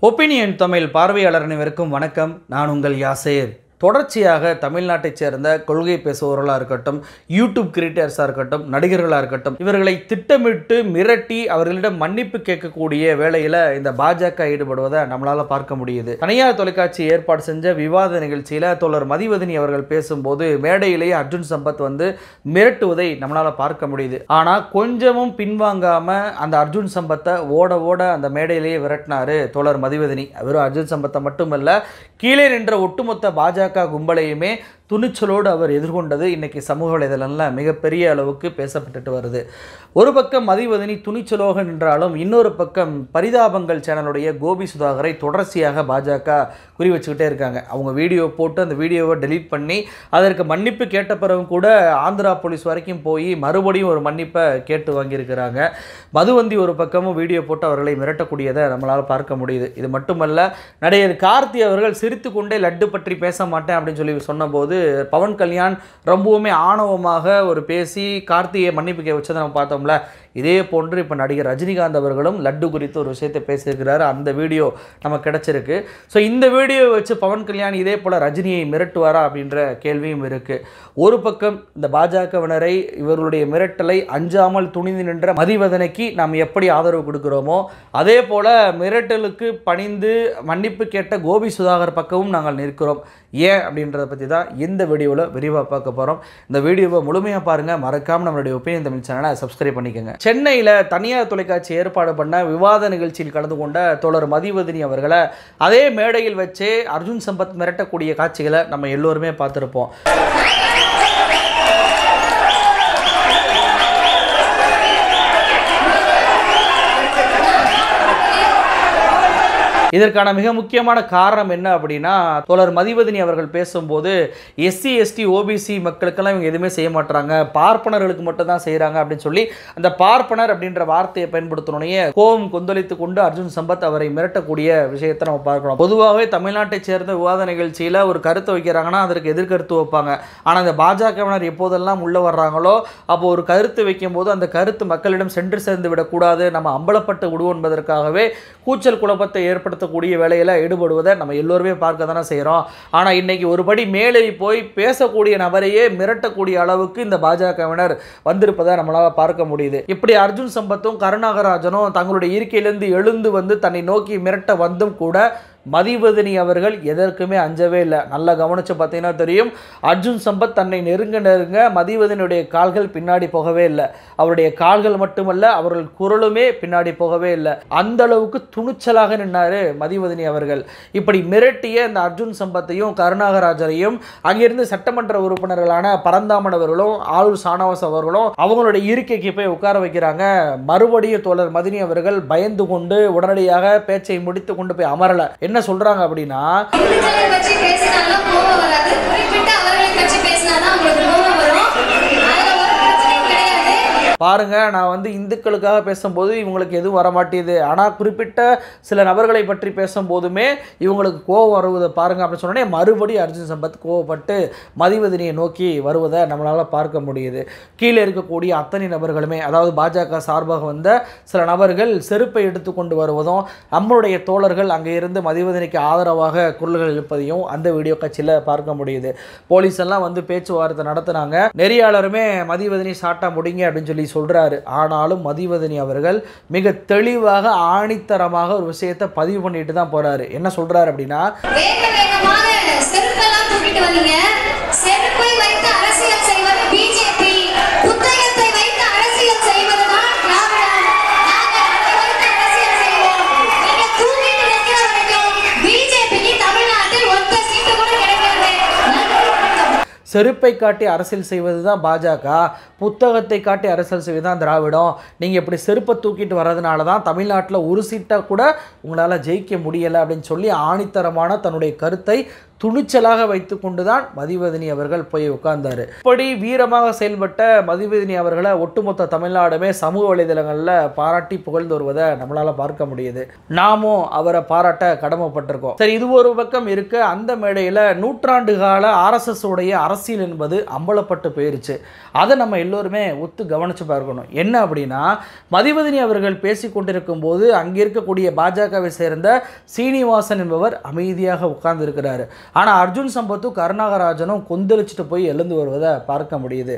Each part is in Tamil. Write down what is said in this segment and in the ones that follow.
ஒப்பீனியன் தமிழ் பார்வையாளர் அனைவருக்கும் வணக்கம். நான் உங்கள் யாசேர். தொடர்ச்சியாக தமிழ்நாட்டைச் சேர்ந்த கொள்கை பேசுபவர்களாக இருக்கட்டும், யூடியூப் கிரியேட்டர்ஸாக இருக்கட்டும், நடிகர்களாக இருக்கட்டும், இவர்களை திட்டமிட்டு மிரட்டி அவர்களிடம் மன்னிப்பு கேட்கக்கூடிய வேளையில் இந்த பாஜக ஈடுபடுவதை நம்மளால் பார்க்க முடியுது. தனியார் தொலைக்காட்சி ஏற்பாடு செஞ்ச விவாத நிகழ்ச்சியில் தோழர் மதிவதனி அவர்கள் பேசும்போது மேடையிலேயே அர்ஜுன் சம்பத் மிரட்டுவதை நம்மளால் பார்க்க முடியுது. ஆனால் கொஞ்சமும் பின்வாங்காமல் அந்த அர்ஜுன் சம்பத்தை ஓட ஓட அந்த மேடையிலேயே விரட்டினார் தோழர் மதிவதனி. வெறும் அர்ஜுன் சம்பத்தை மட்டுமல்ல, கீழே நின்ற ஒட்டுமொத்த பாஜக கும்பலையுமே துணிச்சலோடு அவர் எதிர்கொண்டது இன்னைக்கு சமூக வலைதளங்களில் மிகப்பெரிய அளவுக்கு பேசப்பட்டு வருது. ஒரு பக்கம் மதிவதனி துணிச்சலோக நின்றாலும் இன்னொரு பக்கம் பரிதாபங்கள் சேனலுடைய கோபி சுதாகரை தொடர்ச்சியாக பாஜக குறி வச்சுக்கிட்டே இருக்காங்க. அவங்க வீடியோ போட்டு அந்த வீடியோவை டெலீட் பண்ணி அதற்கு மன்னிப்பு கேட்ட பிறகும் கூட ஆந்திரா போலீஸ் வரைக்கும் போய் மறுபடியும் ஒரு மன்னிப்பை கேட்டு வாங்கியிருக்கிறாங்க. மதுவந்தி ஒரு பக்கமும் வீடியோ போட்டு அவர்களை மிரட்டக்கூடியதை நம்மளால் பார்க்க முடியுது. இது மட்டுமல்ல, நடிகர் கார்த்தி அவர்கள் சிரித்து கொண்டே லட்டு பற்றி பேச மாட்டேன் அப்படின்னு சொல்லி சொன்னபோது பவன் கல்யாண் ரொம்பவுமே ஆணவமாக ஒரு பேசி கார்த்தியை மன்னிப்பு கேட்க வச்சதை நம்ம பார்த்தோம்ல. இதே போன்று இப்போ நடிகர் ரஜினிகாந்த் அவர்களும் லட்டு குறித்து ஒரு விஷயத்தை பேசியிருக்கிறாரு. அந்த வீடியோ நமக்கு கிடைச்சிருக்கு. ஸோ இந்த வீடியோவை வச்சு பவன் கல்யாண் இதே போல் ரஜினியை மிரட்டுவாரா அப்படின்ற கேள்வியும் இருக்குது. ஒரு பக்கம் இந்த பாஜகவினரை இவர்களுடைய மிரட்டலை அஞ்சாமல் துணிந்து நின்ற மதிவதனைக்கு நாம் எப்படி ஆதரவு கொடுக்கிறோமோ அதே போல் மிரட்டலுக்கு பணிந்து மன்னிப்பு கேட்ட கோபி சுதாகர் பக்கமும் நாங்கள் நிற்கிறோம். ஏன் அப்படின்றத பற்றி தான் இந்த வீடியோவில் விரிவாக பார்க்க போகிறோம். இந்த வீடியோவை முழுமையாக பாருங்கள். மறக்காமல் நம்மளுடைய ஒப்பீனியன் தமிழ் சேனலை சப்ஸ்கிரைப் பண்ணிக்கோங்க. சென்னையில் தனியார் தொலைக்காட்சி ஏற்பாடு பண்ண விவாத நிகழ்ச்சியில் கலந்து கொண்ட தோழர் மதிவதனி அவர்களை அதே மேடையில் வச்சே அர்ஜுன் சம்பத் மிரட்டக்கூடிய காட்சிகளை நம்ம எல்லோருமே பார்த்துருப்போம். இதற்கான மிக முக்கியமான காரணம் என்ன அப்படின்னா, தோழர் மதிவதனி அவர்கள் பேசும்போது எஸ்சி எஸ்டி ஓபிசி மக்களுக்கெல்லாம் இவங்க எதுவுமே செய்ய மாட்டாங்க, பார்ப்பனர்களுக்கு மட்டும் தான் செய்கிறாங்க அப்படின்னு சொல்லி அந்த பார்ப்பனர் அப்படின்ற வார்த்தையை பயன்படுத்தினோடனே கோபம் கொந்தளித்து கொண்டு அர்ஜுன் சம்பத் அவரை மிரட்டக்கூடிய விஷயத்தை நம்ம பார்க்கலாம். பொதுவாகவே தமிழ்நாட்டைச் சேர்ந்த விவாத நிகழ்ச்சியில் ஒரு கருத்தை வைக்கிறாங்கன்னா அதற்கு எதிர்கருத்து வைப்பாங்க. ஆனால் அந்த பாஜகவினர் எப்போதெல்லாம் உள்ளே வர்றாங்களோ அப்போ ஒரு கருத்து வைக்கும் போது அந்த கருத்து மக்களிடம் சென்று சேர்ந்து விடக்கூடாது, நம்ம அம்பலப்பட்டு விடுவோம் என்பதற்காகவே கூச்சல் குழப்பத்தை ஏற்படுத்தக்கூடிய வேலையில் ஈடுபடுவதை நம்ம எல்லோருமே பார்க்க தானே செய்கிறோம். ஆனால் இன்னைக்கு ஒருபடி மேலே போய் பேசக்கூடிய நபரையே மிரட்டக்கூடிய அளவுக்கு இந்த பாஜகவினர் வந்திருப்பதை நம்மளால் பார்க்க முடியுது. இப்படி அர்ஜுன் சம்பத்தும் கருணாகராஜனும் தங்களுடைய இருக்கையிலிருந்து எழுந்து தன்னை நோக்கி மிரட்ட வந்தும் கூட மதிவதனி அவர்கள் எதற்குமே அஞ்சவே இல்லை. நல்லா கவனித்து பார்த்தீங்கன்னா தெரியும், அர்ஜுன் சம்பத் தன்னை நெருங்க மதிவதனியுடைய கால்கள் பின்னாடி போகவே இல்லை. அவருடைய கால்கள் மட்டுமல்ல, அவர்கள் குரலுமே பின்னாடி போகவே இல்லை. அந்த அளவுக்கு துணிச்சலாக நின்னார் மதிவதனி அவர்கள். இப்படி மிரட்டிய இந்த அர்ஜுன் சம்பத்தையும் கருணாகராஜரையும் அங்கிருந்து சட்டமன்ற உறுப்பினர்களான பரந்தாமன் அவர்களும் ஆளூர் சானவாஸ் அவர்களும் அவங்களுடைய இருக்கைக்கு போய் உட்கார வைக்கிறாங்க. மறுபடியும் தோழர் மதினி அவர்கள் பயந்து கொண்டு உடனடியாக பேச்சை முடித்து கொண்டு போய் அமரல. என்ன சொல்றாங்க அப்படின்னா, பாருங்க, நான் இந்துக்களுக்காக பேசும்போது இவங்களுக்கு எதுவும் வரமாட்டேது, ஆனால் குறிப்பிட்ட சில நபர்களை பற்றி பேசும்போதுமே இவங்களுக்கு கோபம் வருவதை பாருங்க அப்படின்னு சொன்னோடனே மறுபடியும் அர்ஜுன் சம்பத் கோவப்பட்டு மதிவதனியை நோக்கி வருவதை நம்மளால் பார்க்க முடியுது. கீழே இருக்கக்கூடிய அத்தனை நபர்களுமே, அதாவது பாஜக சார்பாக வந்த சில நபர்கள் செருப்பை எடுத்துக்கொண்டு வருவதும், நம்மளுடைய தோழர்கள் அங்கே இருந்து மதிவதனிக்கு ஆதரவாக குரல்கள் எழுப்பதையும் அந்த வீடியோ காட்சியில் பார்க்க முடியுது. போலீஸ் எல்லாம் பேச்சுவார்த்தை நடத்தினாங்க. நெறியாளருமே மதிவதனி சாட்டா முடிங்க அப்படின்னு சொல்லி சொல்றாரு. ஆனாலும் மதிவதனி அவர்கள் மிக தெளிவாக ஆணித்தரமாக ஒரு விஷயத்தை பதிவு பண்ணிட்டு தான் போறாரு. என்ன சொல்றாரு அப்படின்னா, செருப்பெல்லாம் தூக்கிட்டு வந்தீங்க, செருப்பை வைத்து அரசியல் செய்வது பிஜேபி, புத்தகத்தை வைத்து அரசியல் செய்வதுதான் திராவிடம், நாங்கள் அதை வைத்து அரசியல் செய்வோம், நீங்க தூக்கிட்டு வைக்கிற வரைக்கும் பிஜேபிக்கு தமிழ்நாட்டில் ஒத்த சீட்டு கூட கிடைக்காது. செருப்பை காட்டி அரசியல் செய்வது தான் பாஜக, புத்தகத்தை காட்டி அரசியல் செய்வது தான் திராவிடம். நீங்கள் இப்படி செருப்பை தூக்கிட்டு வர்றதுனால தான் தமிழ்நாட்டில் ஒரு சீட்டாக கூட உங்களால் ஜெயிக்க முடியலை அப்படின்னு சொல்லி ஆணித்தரமான தன்னுடைய கருத்தை துணிச்சலாக வைத்து கொண்டுதான் மதிவதனி அவர்கள் போய் உட்கார்ந்தாரு. இப்படி வீரமாக செயல்பட்ட மதிவதனி அவர்களை ஒட்டுமொத்த தமிழ்நாடுமே சமூக வலைதளங்களில் பாராட்டி புகழ்ந்து வருவதை நம்மளால பார்க்க முடியுது. நாமும் அவரை பாராட்ட கடமைப்பட்டிருக்கோம். சரி, இது ஒரு பக்கம் இருக்க, அந்த மேடையில் நூற்றாண்டு கால RSS உடைய அரசியல் என்பது அம்பலப்பட்டு போயிருச்சு. அதை நம்ம எல்லோருமே ஒத்து கவனிச்சு பார்க்கணும். என்ன அப்படின்னா, மதிவதனி அவர்கள் பேசி கொண்டிருக்கும் போது அங்கே இருக்கக்கூடிய பாஜகவை சேர்ந்த சீனிவாசன் என்பவர் அமைதியாக உட்கார்ந்து இருக்கிறாரு. ஆனால் அர்ஜுன் சம்பத்தும் கருணாகராஜனும் கொந்தளிச்சுட்டு போய் எழுந்து வருவதை பார்க்க முடியுது.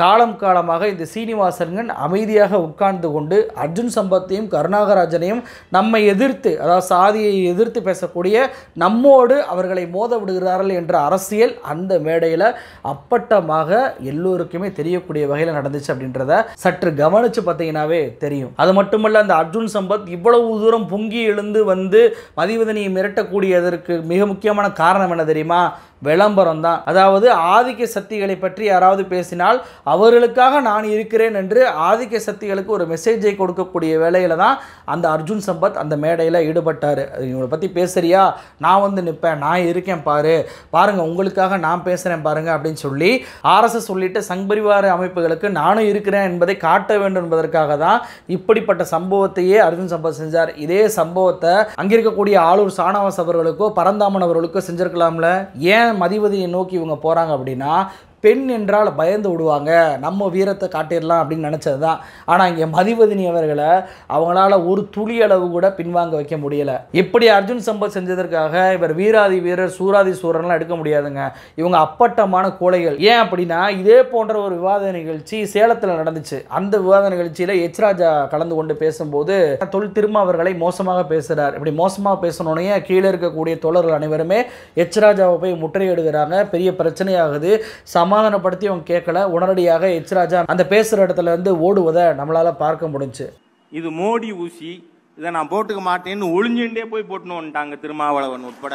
காலமாக இந்த சீனிவாசன்கள் அமைதியாக உட்கார்ந்து கொண்டு அர்ஜுன் சம்பத்தையும் கருணாகராஜனையும் நம்மை எதிர்த்து, அதாவது சாதியை எதிர்த்து பேசக்கூடிய நம்மோடு அவர்களை மோத விடுகிறார்கள் என்ற அரசியல் அந்த மேடையில் அப்பட்டமாக எல்லோருக்குமே தெரியக்கூடிய வகையில் நடந்துச்சு அப்படின்றத சற்று கவனிச்சு பார்த்தீங்கன்னாவே தெரியும். அது மட்டுமல்ல, அந்த அர்ஜுன் சம்பத் இவ்வளவு தூரம் பொங்கி எழுந்து வந்து மதிவதனியை மிரட்டக்கூடியதற்கு மிக முக்கியமான காரணம் என்ன தெரியுமா? விளம்பரம் தான். அதாவது ஆதிக்க சக்திகளை பற்றி யாராவது பேசினால் அவர்களுக்காக நான் இருக்கிறேன் என்று ஆதிக்க சக்திகளுக்கு ஒரு மெசேஜை கொடுக்கக்கூடிய வேலையில தான் அந்த அர்ஜுன் சம்பத் அந்த மேடையில் ஈடுபட்டார். இவங்களை பற்றி பேசுறியா, நான் வந்து நிற்பேன், நான் இருக்கேன் பாருங்க, உங்களுக்காக நான் பேசுகிறேன் பாருங்க அப்படின்னு சொல்லி RSS உள்ளிட்ட சங்பரிவார அமைப்புகளுக்கு நானும் இருக்கிறேன் என்பதை காட்ட வேண்டும் என்பதற்காக தான் இப்படிப்பட்ட சம்பவத்தையே அர்ஜுன் சம்பத் செஞ்சார். இதே சம்பவத்தை அங்கிருக்கக்கூடிய ஆளூர் சானவாஸ் அவர்களுக்கோ பரந்தாமன் அவர்களுக்கோ செஞ்சிருக்கலாம்ல. ஏன் மதிவதனியை நோக்கி இவங்க போறாங்க அப்படின்னா, பெண் என்றால் பயந்து விடுவாங்க, நம்ம வீரத்தை காட்டிடலாம் அப்படின்னு நினச்சது தான். ஆனால் இங்கே மதிவதனி அவர்களை அவங்களால ஒரு துளி அளவு கூட பின்வாங்க வைக்க முடியலை. இப்படி அர்ஜுன் சம்பத் செஞ்சதற்காக இவர் வீராதி வீரர் சூராதி சூரன்லாம் எடுக்க முடியாதுங்க. இவங்க அப்பட்டமான கோழைகள். ஏன் அப்படின்னா, இதே போன்ற ஒரு விவாத நிகழ்ச்சி சேலத்தில் நடந்துச்சு. அந்த விவாத நிகழ்ச்சியில் எச் ராஜா கலந்து கொண்டு பேசும்போது தொல் திரும்ப அவர்களை மோசமாக பேசுகிறார். இப்படி மோசமாக பேசணுன்னே கீழே இருக்கக்கூடிய தோழர்கள் அனைவருமே எச் ராஜாவை போய் முற்றுகையிடுகிறாங்க. பெரிய பிரச்சனையாகுது. சமாதானப்படுத்தி அவங்க கேட்கல. உடனடியாக எச் ராஜா அந்த பேசுகிற இடத்துல இருந்து ஓடுவதை நம்மளால பார்க்க முடிஞ்சு. இது மோடி ஊசி, இதை நான் போட்டுக்க மாட்டேன்னு ஒளிஞ்சுட்டே போய் போட்டுன்னு வந்துட்டாங்க திருமாவளவன் உட்பட.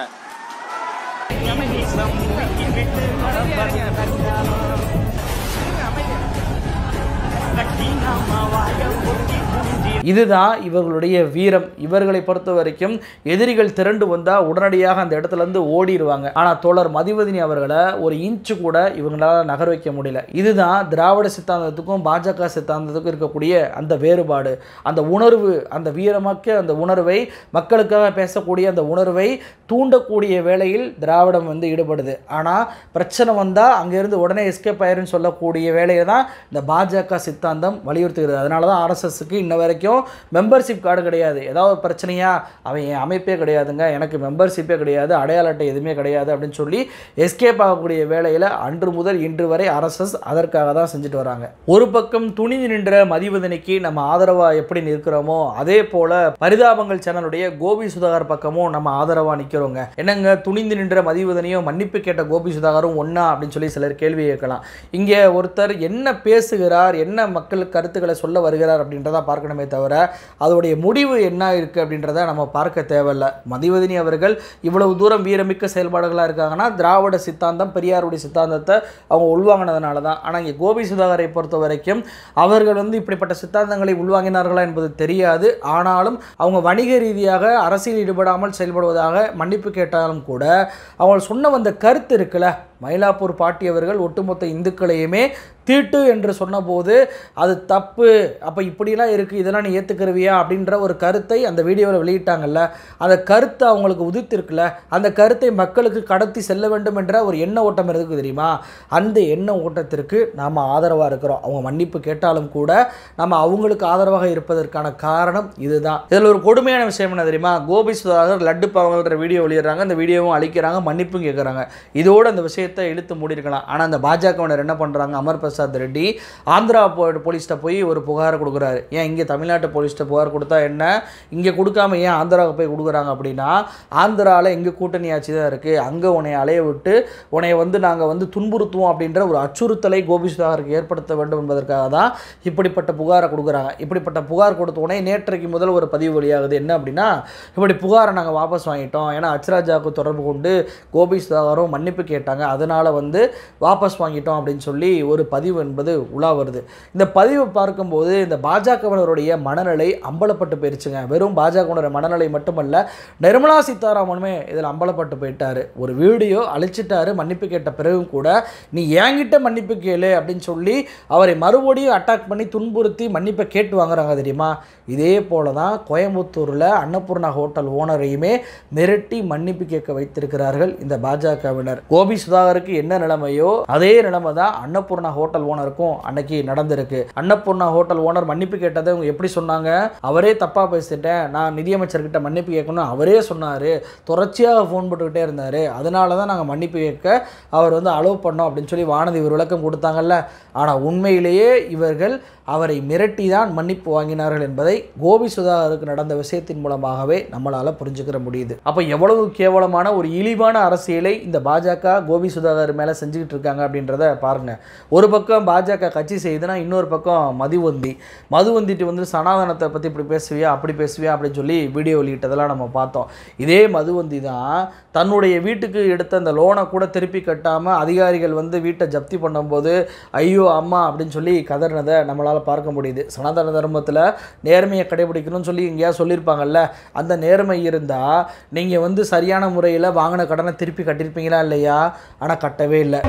இதுதான் இவர்களுடைய வீரம். இவர்களை பொறுத்த வரைக்கும் எதிரிகள் திரண்டு வந்தால் உடனடியாக அந்த இடத்துல இருந்து ஓடிடுவாங்க. ஆனால் தோழர் மதிவதனி அவர்களை ஒரு இன்ச்சு கூட இவங்களால நகர வைக்க முடியல. இதுதான் திராவிட சித்தாந்தத்துக்கும் பாஜக சித்தாந்தத்துக்கும் இருக்கக்கூடிய அந்த வேறுபாடு. அந்த உணர்வு, அந்த வீரமாக்க அந்த உணர்வை, மக்களுக்காக பேசக்கூடிய அந்த உணர்வை தூண்டக்கூடிய வேளையில் திராவிடம் வந்து ஈடுபடுது. ஆனால் பிரச்சனை வந்தால் அங்கேருந்து உடனே எஸ்கேப் ஆயிருன்னு சொல்லக்கூடிய வேலையை தான் இந்த பாஜக சித்தாந்தம் வலியுறுத்துகிறது. அதனால தான் RSSக்கு இன்ன வரைக்கும் மெம்பர்ஷிப் கார்டு கிடையாது. ஏதாவது பிரச்சனையா, அவன் என் அமைப்பே கிடையாதுங்க, எனக்கு மெம்பர்ஷிப்பே கிடையாது, அடையாள அட்டை எதுவுமே கிடையாது அப்படின்னு சொல்லி எஸ்கேப் ஆகக்கூடிய வேலையில் அன்று முதல் இன்று வரை RSS அதற்காக தான் செஞ்சுட்டு வராங்க. ஒரு பக்கம் துணிந்து நின்ற மதிவதனிக்கு நம்ம ஆதரவாக எப்படி நிற்கிறோமோ, அதே போல பரிதாபங்கள் சேனலுடைய கோபி சுதாகர் பக்கமும் நம்ம ஆதரவாக நிற்கிறோங்க. என்னங்க, துணிந்து நின்ற மதிவதனியும் மன்னிப்பு கேட்ட கோபி சுதாகரும் ஒன்னா அப்படின்னு சொல்லி சிலர் கேள்வி கேட்கலாம். இங்கே ஒருத்தர் என்ன பேசுகிறார், என்ன மக்கள் கருத்துக்களை சொல்ல வருகிறார் அப்படின்றத பார்க்கணுமே தவிர அதோடைய முடிவு என்ன இருக்குது அப்படின்றத நம்ம பார்க்க தேவையில்லை. மதிவதனி அவர்கள் இவ்வளவு தூரம் வீரமிக்க செயல்பாடுகளாக இருக்காங்கன்னா திராவிட சித்தாந்தம், பெரியாருடைய சித்தாந்தத்தை அவங்க உள்வாங்கினதுனால தான். ஆனால் இங்கே கோபி சுதாகரை பொறுத்த வரைக்கும் அவர்கள் வந்து இப்படிப்பட்ட சித்தாந்தங்களை உள்வாங்கினார்களா என்பது தெரியாது. ஆனாலும் அவங்க வணிக ரீதியாக அரசியல் ஈடுபடாமல் செயல்படுவதாக மன்னிப்பு கேட்டாலும் கூட அவங்க சொன்ன வந்த கருத்து இருக்குல்ல, மயிலாப்பூர் பாட்டி அவர்கள் ஒட்டுமொத்த இந்துக்களையுமே தீட்டு என்று சொன்னபோது அது தப்பு, அப்போ இப்படிலாம் இருக்குது, இதெல்லாம் நீ ஏற்றுக்கிறவியா அப்படின்ற ஒரு கருத்தை அந்த வீடியோவில் வெளியிட்டாங்கல்ல. அந்த கருத்தை அவங்களுக்கு உதிர்த்திருக்குல்ல, அந்த கருத்தை மக்களுக்கு கடத்தி செல்ல வேண்டும் என்ற ஒரு எண்ண ஓட்டம் இருக்குது தெரியுமா. அந்த எண்ண ஓட்டத்திற்கு நாம் ஆதரவாக இருக்கிறோம். அவங்க மன்னிப்பு கேட்டாலும் கூட நம்ம அவங்களுக்கு ஆதரவாக இருப்பதற்கான காரணம் இதுதான். இதில் ஒரு கொடுமையான விஷயம் என்ன தெரியுமா, கோபி சுதாகர் லட்டு பாவங்கள்ன்ற வீடியோ வெளியிடுறாங்க, அந்த வீடியோவும் அழிக்கிறாங்க, மன்னிப்பும் கேட்குறாங்க. இதோடு அந்த விஷயத்தை இழுத்து மூடிருக்கலாம். ஆனால் அந்த பாஜகவினர் என்ன பண்ணுறாங்க, அமர் பிரசாத் ரெட்டி ஆந்திரா போலீஸ்கிட்ட போய் ஒரு புகாரை கொடுக்குறாரு. ஏன் இங்கே தமிழ்நாட்டு போலீஸ்கிட்ட புகார் கொடுத்தா என்ன, இங்கே கொடுக்காம ஏன் ஆந்திராவுக்கு போய் கொடுக்குறாங்க அப்படின்னா, ஆந்திராவில் எங்கள் கூட்டணி ஆட்சி தான் இருக்குது, அங்கே உன்னை அலைய விட்டு உன்னை வந்து நாங்கள் வந்து துன்புறுத்துவோம் அப்படின்ற ஒரு அச்சுறுத்தலை கோபி சுதாகருக்கு ஏற்படுத்த வேண்டும் என்பதற்காக தான் இப்படிப்பட்ட புகாரை கொடுக்குறாங்க. இப்படிப்பட்ட புகார் கொடுத்த உடனே நேற்றைக்கு முதல் ஒரு பதிவு வழியாகுது. என்ன அப்படின்னா, இப்படி புகாரை நாங்கள் வாபஸ் வாங்கிட்டோம், ஏன்னா அச்ராஜாவுக்கு தொடர்பு கொண்டு கோபி சுதாகரும் மன்னிப்பு கேட்டாங்க, அதனால் வந்து வாபஸ் வாங்கிட்டோம் அப்படின்னு சொல்லி ஒரு பதிவு என்பது உலா வருது. இந்த பதிவை பார்க்கும்போது இந்த பாஜகவினருடைய மனநிலை அம்பலப்பட்டு போயிருச்சுங்க. வெறும் பாஜகவினருடைய மனநிலை மட்டுமல்ல, நிர்மலா சீதாராமனுமே இதில் அம்பலப்பட்டு போயிட்டாரு. ஒரு வீடியோ அழிச்சிட்டாரு மன்னிப்பு கேட்ட பிறகும் கூட, நீ என்கிட்ட மன்னிப்பு கேளு அப்படின்னு சொல்லி அவரை மறுபடியும் அட்டாக் பண்ணி துன்புறுத்தி மன்னிப்பை கேட்டு வாங்குறாங்க தெரியுமா. இதே போல தான் கோயம்புத்தூரில் அன்னபூர்ணா ஹோட்டல் ஓனரையுமே மிரட்டி மன்னிப்பு கேட்க வைத்திருக்கிறார்கள் இந்த பாஜகவினர். கோபி சுதாகருக்கு என்ன நிலைமையோ அதே நிலைமை தான் அன்னபூர்ணா ஹோட்டல் ஓனருக்கும் அன்னைக்கு நடந்திருக்கு. அன்னபூர்ணா ஹோட்டல் ஓனர் மன்னிப்பு கேட்டதை அவங்க எப்படி சொன்னாங்க, அவரே தப்பா பேசிட்டேன், நான் நிதியமைச்சர்கிட்ட மன்னிப்பு கேட்கணும் அவரே சொன்னார், தொடர்ச்சியாக ஃபோன் போட்டுக்கிட்டே இருந்தார், அதனால தான் நாங்கள் மன்னிப்பு கேட்க அவர் வந்து அலோவ் பண்ணோம் அப்படின்னு சொல்லி வானதி ஒரு விளக்கம் கொடுத்தாங்கல்ல. ஆனால் உண்மையிலேயே இவர்கள் அவரை மிரட்டி தான் மன்னிப்பு வாங்கினார்கள் என்பதை கோபி சுதாகருக்கு நடந்த விஷயத்தின் மூலமாகவே நம்மளால் புரிஞ்சுக்கிற முடியுது. அப்போ எவ்வளவு கேவலமான ஒரு இழிவான அரசியலை இந்த பாஜக கோபி சுதாகர் மேலே செஞ்சுக்கிட்டு இருக்காங்க அப்படின்றத பாருங்க. ஒரு பக்கம் பாஜக கட்சி செய்யுதுன்னா இன்னொரு பக்கம் மதுவந்திட்டு வந்து சனாதனத்தை பற்றி இப்படி பேசுவியா அப்படி பேசுவியா அப்படின்னு சொல்லி வீடியோ வெளியிட்டதெல்லாம் நம்ம பார்த்தோம். இதே மதுவந்தி தான் தன்னுடைய வீட்டுக்கு எடுத்த அந்த லோனை கூட திருப்பி கட்டாமல் அதிகாரிகள் வந்து வீட்டை ஜப்தி பண்ணும்போது ஐயோ அம்மா அப்படின்னு சொல்லி கதறினதை நம்மளால் பார்க்க முடியுது. சனாதன தர்மத்தில் நேர்மையை கடைபிடிக்கணும்னு சொல்லி எங்கேயா சொல்லியிருப்பாங்கல்ல, அந்த நேர்மை இருந்தால் நீங்கள் வந்து சரியான முறையில் வாங்கின கடனை திருப்பி கட்டியிருப்பீங்களா இல்லையா? ஆனால் கட்டவே இல்லை.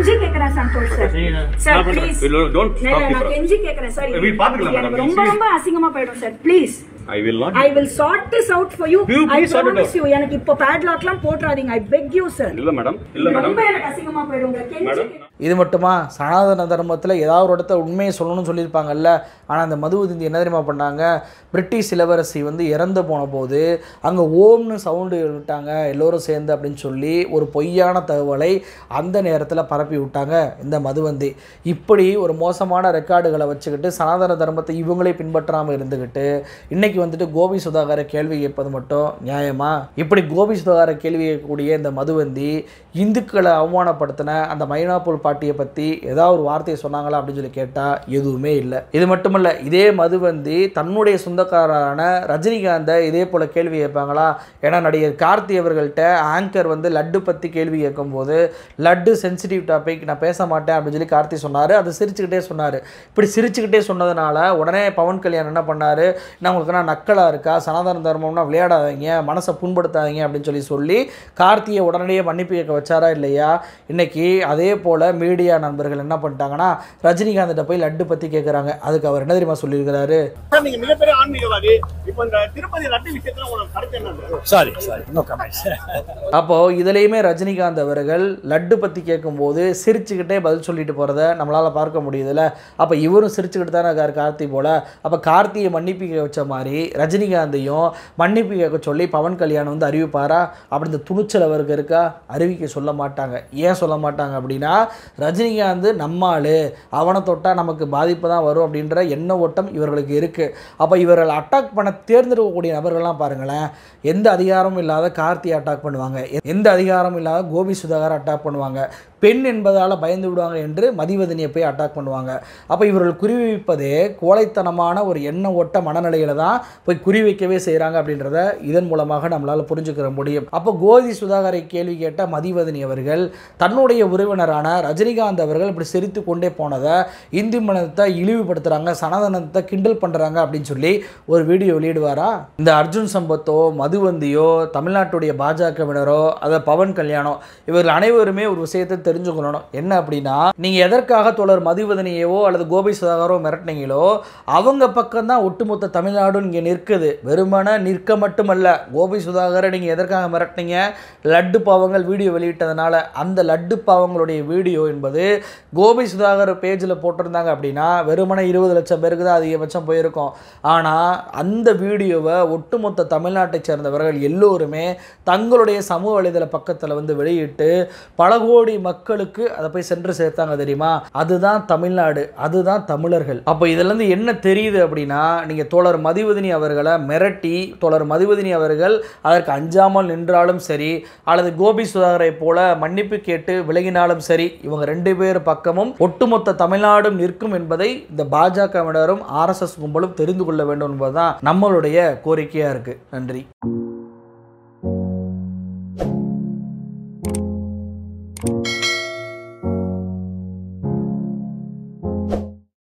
I will sort this out for you. I promise you. எனக்கு இப்ப padlockலாம் போட்றாதீங்க. I beg you sir. இல்ல மேடம் ரொம்ப எனக்கு அசிங்கமா போய்டுங்க. கெஞ்சி இது மட்டுமா, சனாதன தர்மத்தில் ஏதாவது ஒரு இடத்த உண்மையை சொல்லணும்னு சொல்லியிருப்பாங்கல்ல. ஆனால் அந்த மதுவந்தி என்ன தெரியுமா பண்ணாங்க, பிரிட்டிஷ் இளவரசி வந்து இறந்து போன போது அங்கே ஓம்னு சவுண்டு விட்டாங்க எல்லோரும் சேர்ந்து அப்படின்னு சொல்லி ஒரு பொய்யான தகவலை அந்த நேரத்தில் பரப்பி விட்டாங்க இந்த மதுவந்தி. இப்படி ஒரு மோசமான ரெக்கார்டுகளை வச்சுக்கிட்டு சனாதன தர்மத்தை இவங்களே பின்பற்றாமல் இருந்துக்கிட்டு இன்னைக்கு வந்துட்டு கோபி சுதாகரை கேள்வி கேட்பது மட்டும் நியாயமா? இப்படி கோபி சுதாகரை கேள்வி கேட்கக்கூடிய இந்த மதுவந்தி இந்துக்களை அவமானப்படுத்தின அந்த மைனாப்பூல் பாட்டியை பற்றி ஏதாவது ஒரு வார்த்தையை சொன்னாங்களா அப்படின்னு சொல்லி கேட்டால் எதுவுமே இல்லை. இது மட்டுமல்ல, இதே மதுவந்தி தன்னுடைய சொந்தக்காரரான ரஜினிகாந்தை இதே போல் கேள்வி கேட்பாங்களா? ஏன்னா நடிகர் கார்த்தி அவர்கள்ட்ட ஆங்கர் வந்து லட்டு பற்றி கேள்வி கேட்கும்போது லட்டு சென்சிட்டிவ் டாபிக், நான் பேச மாட்டேன் அப்படின்னு சொல்லி கார்த்தி சொன்னார். அது சிரிச்சுக்கிட்டே சொன்னார். இப்படி சிரிச்சுக்கிட்டே சொன்னதுனால உடனே பவன் கல்யாண் என்ன பண்ணார், நம்மளுக்கு நக்கலாக இருக்கா, சனாதன தர்மம்னா விளையாடாதீங்க, மனசை புண்படுத்தாதீங்க அப்படின்னு சொல்லி கார்த்தியை உடனடியே மன்னிப்பு கேட்க வச்சாரா இல்லையா? இன்னைக்கு அதே போல் மீடியா நண்பர்கள் என்ன பண்ணிட்டாங்கன்னா ரஜினிகாந்த் போய் லட்டு பற்றி கேட்குறாங்க. அதுக்கு அவர் என்ன தெரியுமா சொல்லியிருக்கிறாரு, மிகப்பெரிய ஆன்மீகவாதி, இப்போ இந்த திருப்பதி லட்டு விஷயத்துல உங்களுக்கு கருத்து என்ன? Sorry no comments. அப்போ இதுலேயுமே ரஜினிகாந்த் அவர்கள் லட்டு பற்றி கேட்கும்போது சிரிச்சுக்கிட்டே பதில் சொல்லிட்டு போகிறத நம்மளால் பார்க்க முடியுதுல்ல. அப்போ இவரும் சிரிச்சுக்கிட்டு தானே இருக்கார் கார்த்தி போல். அப்போ கார்த்தியை மன்னிப்பு கேட்க வச்ச மாதிரி ரஜினிகாந்தையும் மன்னிப்பு கேட்க சொல்லி பவன் கல்யாணம் வந்து அறிவிப்பாரா? அப்படி இந்த துணிச்சல் அவருக்கு இருக்கா? அறிவிக்க சொல்ல மாட்டாங்க. ஏன் சொல்ல மாட்டாங்க அப்படின்னா, ரஜினிகாந்த் நம்மால், அவனை தொட்டால் நமக்கு பாதிப்பு தான் வரும் அப்படின்ற எண்ண ஓட்டம் இவர்களுக்கு இருக்குது. அப்போ இவர்கள் அட்டாக் பண்ண தேர்ந்தெடுக்கக்கூடிய நபர்கள்லாம் பாருங்களேன், எந்த அதிகாரமும் இல்லாத கார்த்தியை அட்டாக் பண்ணுவாங்க, எந்த அதிகாரமும் இல்லாத கோபி சுதாகரை அட்டாக் பண்ணுவாங்க, பெண் என்பதால் பயந்து விடுவாங்க என்று மதிவதனியை போய் அட்டாக் பண்ணுவாங்க. அப்போ இவர்கள் குறிவைப்பதே கோழைத்தனமான ஒரு எண்ண ஓட்ட மனநிலையில் தான் போய் குறிவைக்கவே செய்கிறாங்க அப்படின்றத இதன் மூலமாக நம்மளால் புரிஞ்சுக்கிற முடியும். அப்போ கோபி சுதாகரை கேள்வி கேட்ட மதிவதனி அவர்கள் தன்னுடைய உறவினரான ரஜினிகாந்த் அவர்கள் இப்படி சிரித்து கொண்டே போனதை இந்து மதத்தை இழிவுபடுத்துகிறாங்க, சனாதனத்தை கிண்டல் பண்ணுறாங்க அப்படின்னு சொல்லி ஒரு வீடியோ வெளியிடுவாரா? இந்த அர்ஜுன் சம்பத்தோ மதுவந்தியோ தமிழ்நாட்டுடைய பாஜகவினரோ அதை பவன் கல்யாணம் இவர்கள் அனைவருமே ஒரு விஷயத்தை தெரிஞ்சுக்கணும். என்ன அப்படின்னா, நீங்கள் எதற்காக தோழர் மதுவதனியவோ அல்லது கோபி சுதாகரோ மிரட்டினீங்களோ அவங்க பக்கம் தான் ஒட்டுமொத்த தமிழ்நாடும் இங்கே நிற்குது. வெறுமன நிற்க மட்டுமல்ல, கோபி சுதாகரை நீங்கள் எதற்காக மிரட்டினீங்க? லட்டு பாவங்கள் வீடியோ வெளியிட்டதுனால. அந்த லட்டு பாவங்களுடைய வீடியோ என்பது கோபி சுதாகர் பேஜில் போட்டிருந்தாங்க அப்படின்னா வெறுமன 20 லட்சம் பேருக்கு தான் அதிகபட்சம் போயிருக்கும். ஆனால் அந்த வீடியோவை ஒட்டுமொத்த தமிழ்நாட்டை சேர்ந்தவர்கள் எல்லோருமே தங்களுடைய சமூக வலைதள பக்கத்தில் வந்து வெளியிட்டு பல கோடி மக்களுக்கு அதை போய் சென்று சேர்த்தாங்க தெரியுமா? அதுதான் தமிழ்நாடு, அதுதான் தமிழர்கள். அப்போ இதிலிருந்து என்ன தெரியுது அப்படின்னா, நீங்கள் தோழர் மதிவதனி அவர்களை மிரட்டி தோழர் மதிவதனி அவர்கள் அதற்கு அஞ்சாமல் நின்றாலும் சரி, அல்லது கோபி சுதாகரை போல மன்னிப்பு கேட்டு விலகினாலும் சரி, இவங்க 2 பேர் பக்கமும் ஒட்டுமொத்த தமிழ்நாடும் நிற்கும் என்பதை இந்த பாஜகவினரும் RSS கும்பலும் தெரிந்து கொள்ள வேண்டும் என்பதுதான் நம்மளுடைய கோரிக்கையா இருக்கு. நன்றி.